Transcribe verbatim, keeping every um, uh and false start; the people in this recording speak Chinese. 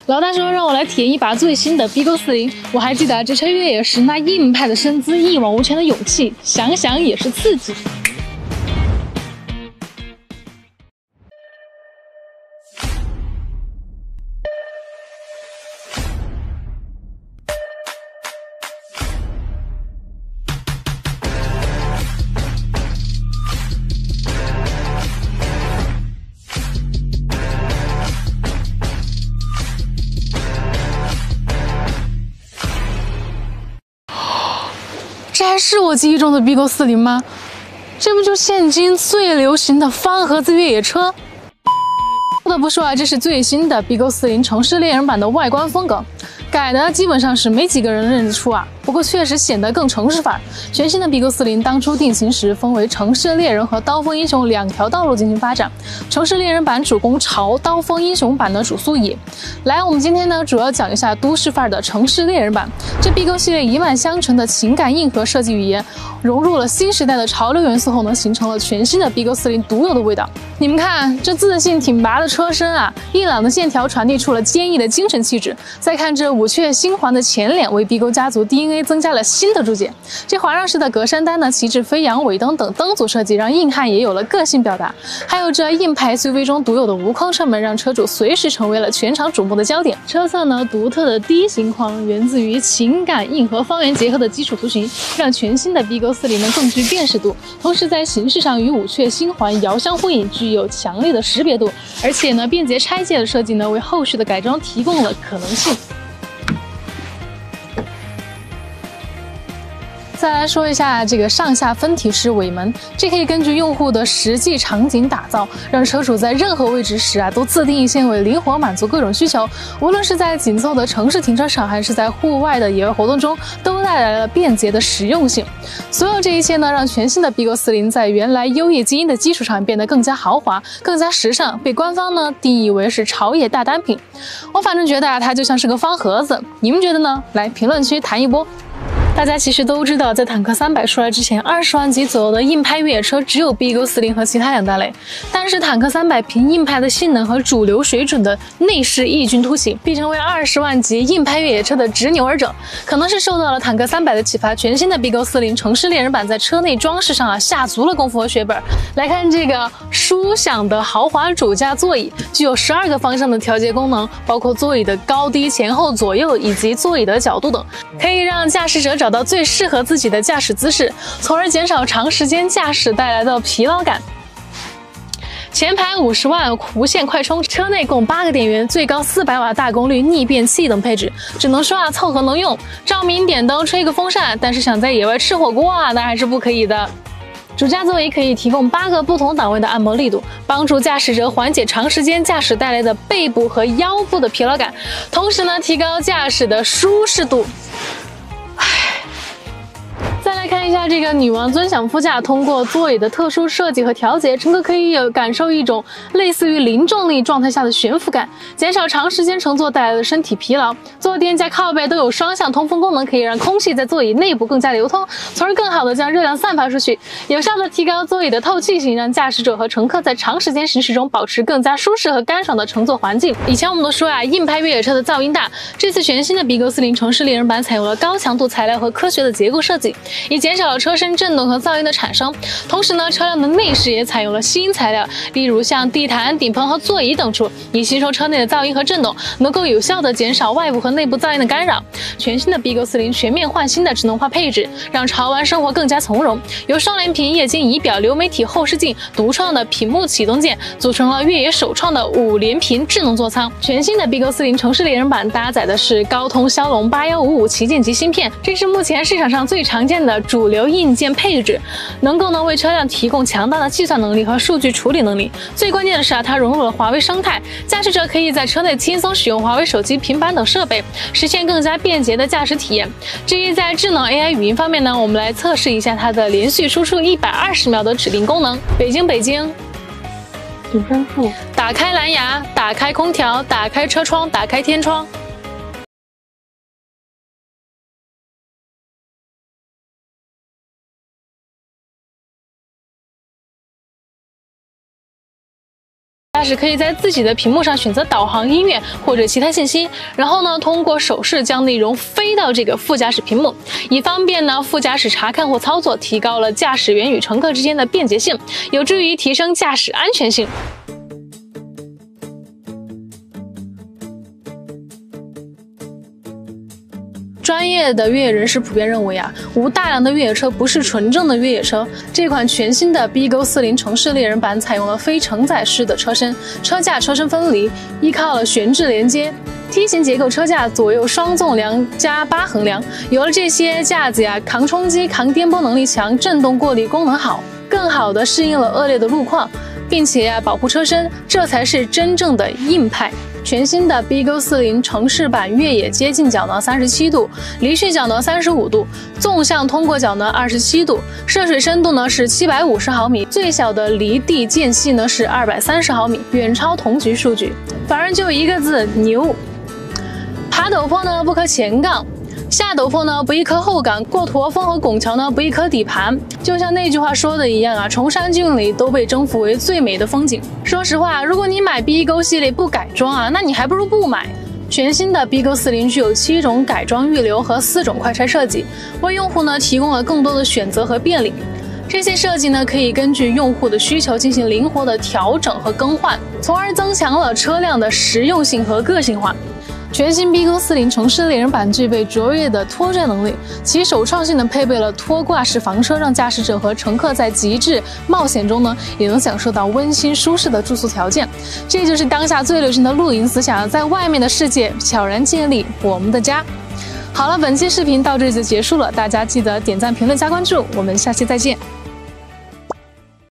老大说让我来体验一把最新的 Bigo 四零，我还记得这车越野时那硬派的身姿、一往无前的勇气，想想也是刺激。这还是我记忆中的 Bigo 四零吗？这不就现今最流行的方盒子越野车？不得不说啊，这是最新的 Bigo 四零城市猎人版的外观风格，改的基本上是没几个人认得出啊。不过确实显得更城市范。全新的 Bigo 四零当初定型时分为城市猎人和刀锋英雄两条道路进行发展，城市猎人版主攻潮，刀锋英雄版呢主速野。来，我们今天呢主要讲一下都市范儿的城市猎人版。这 Bigo 系列一脉相承的情感硬核设计语言，融入了新时代的潮流元素后呢，形成了全新的 Bigo 四零独有的味道。你们看，这自信挺拔的车身啊，硬朗的线条传递出了坚毅的精神气质。再看这五雀星环的前脸，为 Bigo 家族 D N A 增加了新的注解。这环绕式的格栅单呢，旗帜飞扬、尾灯等灯组设计，让硬汉也有了个性表达。还有这硬派 S U V 中独有的无框车门，让车主随时成为了全场瞩目的焦点。车侧呢，独特的低型框源自于情感硬核方圆结合的基础图形，让全新的 Bigo 四零呢更具辨识度，同时在形式上与五雀星环遥相呼应，具有强烈的识别度。而且呢，便捷拆卸的设计呢，为后续的改装提供了可能性。再来说一下这个上下分体式尾门，这可以根据用户的实际场景打造，让车主在任何位置时啊都自定义线位，灵活满足各种需求。无论是在紧凑的城市停车场，还是在户外的野外活动中，都带来了便捷的实用性。所有这一切呢，让全新的 Bigo 四零在原来优越基因的基础上变得更加豪华、更加时尚，被官方呢定义为是潮野大单品。我反正觉得啊，它就像是个方盒子，你们觉得呢？来评论区谈一波。大家其实都知道，在坦克三百出来之前，二十万级左右的硬派越野车只有 Bigo 四零和其他两大类。但是坦克三百凭硬派的性能和主流水准的内饰异军突起，必成为二十万级硬派越野车的执牛耳者。可能是受到了坦克三百的启发，全新的 Bigo 四零城市猎人版在车内装饰上啊下足了功夫和血本。来看这个舒享的豪华主驾座椅，具有十二个方向的调节功能，包括座椅的高低、前后左右以及座椅的角度等，可以让驾驶者找到最适合自己的驾驶姿势，从而减少长时间驾驶带来的疲劳感。前排五十万无线快充，车内共八个电源，最高四百瓦大功率逆变器等配置，只能说啊凑合能用，照明点灯吹个风扇，但是想在野外吃火锅啊那还是不可以的。主驾座椅可以提供八个不同档位的按摩力度，帮助驾驶者缓解长时间驾驶带来的背部和腰部的疲劳感，同时呢提高驾驶的舒适度。再来看一下这个女王尊享副驾，通过座椅的特殊设计和调节，乘客可以有感受一种类似于零重力状态下的悬浮感，减少长时间乘坐带来的身体疲劳。坐垫加靠背都有双向通风功能，可以让空气在座椅内部更加流通，从而更好的将热量散发出去，有效的提高座椅的透气性，让驾驶者和乘客在长时间行驶中保持更加舒适和干爽的乘坐环境。以前我们都说啊，硬派越野车的噪音大，这次全新的 Bigo 四零城市猎人版采用了高强度材料和科学的结构设计，以减少了车身震动和噪音的产生。同时呢，车辆的内饰也采用了新材料，例如像地毯、顶棚和座椅等处，以吸收车内的噪音和震动，能够有效的减少外部和内部噪音的干扰。全新的 Bigo 四零全面换新的智能化配置，让潮玩生活更加从容。由双联屏液晶仪表、流媒体后视镜、独创的屏幕启动键，组成了越野首创的五连屏智能座舱。全新的 Bigo 四零城市猎人版搭载的是高通骁龙八一五五旗舰级芯片，这是目前市场上最常见的主流硬件配置，能够呢为车辆提供强大的计算能力和数据处理能力。最关键的是啊，它融入了华为生态，驾驶者可以在车内轻松使用华为手机、平板等设备，实现更加便捷的驾驶体验。至于在智能 A I 语音方面呢，我们来测试一下它的连续输出一百二十秒的指令功能。北京，北京。 景山处， 打开蓝牙，打开空调，打开车窗，打开天窗。 驾驶可以在自己的屏幕上选择导航、音乐或者其他信息，然后呢，通过手势将内容飞到这个副驾驶屏幕，以方便呢副驾驶查看或操作，提高了驾驶员与乘客之间的便捷性，有助于提升驾驶安全性。专业的越野人士普遍认为啊，无大梁的越野车不是纯正的越野车。这款全新的 B Go 四零城市猎人版采用了非承载式的车身，车架车身分离，依靠了悬置连接。梯形结构车架左右双纵梁加八横梁，有了这些架子呀，抗冲击、抗颠簸能力强，震动过滤功能好，更好的适应了恶劣的路况，并且呀保护车身，这才是真正的硬派。全新的 B Go 四零城市版越野接近角挠三十七度，离去角挠三十五度，纵向通过角挠二十七度，涉水深度呢是七百五十毫米，最小的离地间隙呢是二百三十毫米，远超同级数据。反正就一个字，牛。爬陡坡呢不可前杠，下陡坡呢不宜磕后杠，过驼峰和拱桥呢不宜磕底盘。就像那句话说的一样啊，崇山峻岭都被征服为最美的风景。说实话，如果你买 B Go 系列不改装啊，那你还不如不买。全新的 B Go 四零具有七种改装预留和四种快拆设计，为用户呢提供了更多的选择和便利。这些设计呢可以根据用户的需求进行灵活的调整和更换，从而增强了车辆的实用性和个性化。全新 B Go 四零城市猎人版具备卓越的拖拽能力，其首创性的配备了拖挂式房车，让驾驶者和乘客在极致冒险中呢，也能享受到温馨舒适的住宿条件。这就是当下最流行的露营思想，在外面的世界悄然建立我们的家。好了，本期视频到这里就结束了，大家记得点赞、评论、加关注，我们下期再见。